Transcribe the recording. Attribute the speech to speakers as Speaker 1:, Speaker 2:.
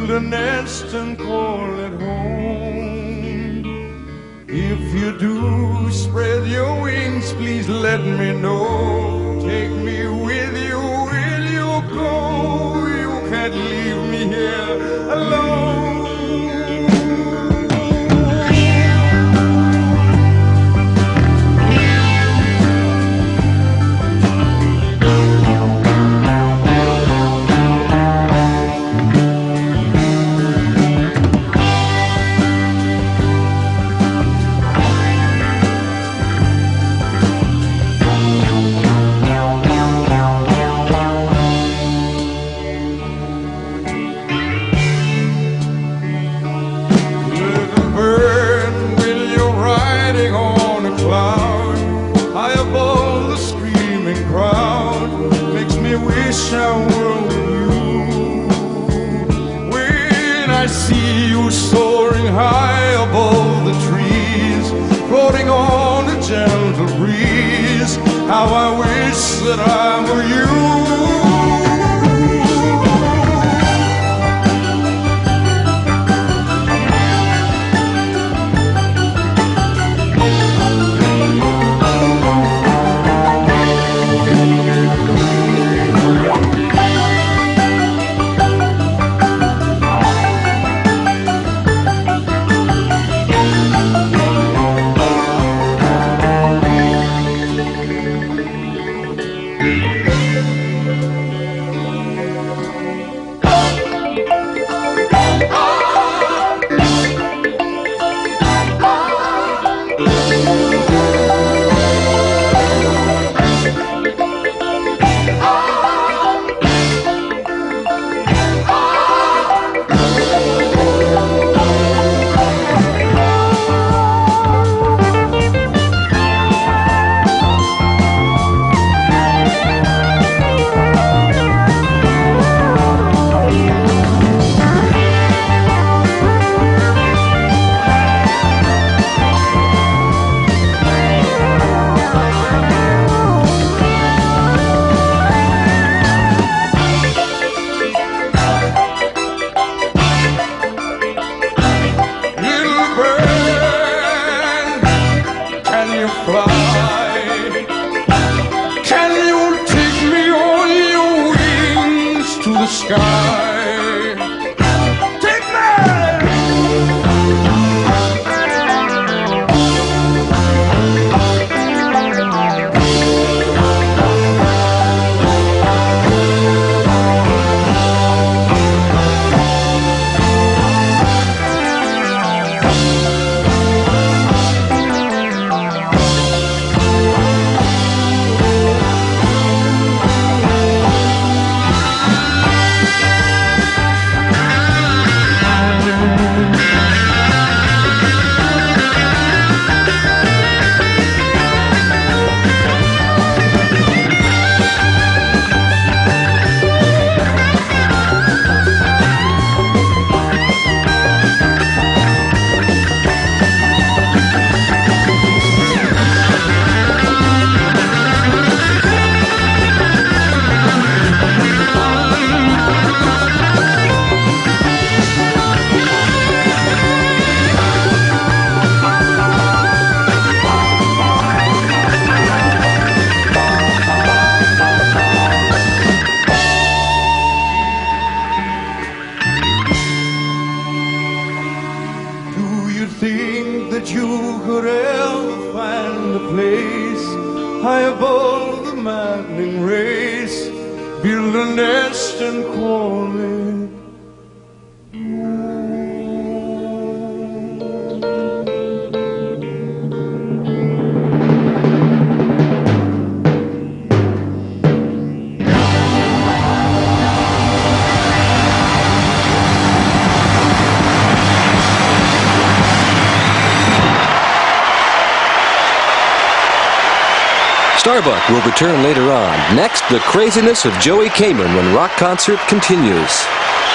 Speaker 1: build a nest and call it home. If you do spread your wings, please let me know. Take me with you, will you go? You can't leave me here alone. I were with you. When I see you soaring high above the trees, floating on a gentle breeze, how I wish that I were you.
Speaker 2: high above the maddening race, build a nest and call it
Speaker 3: Starbuck will return later on. Next, the craziness of Joey Cameron when rock concert continues.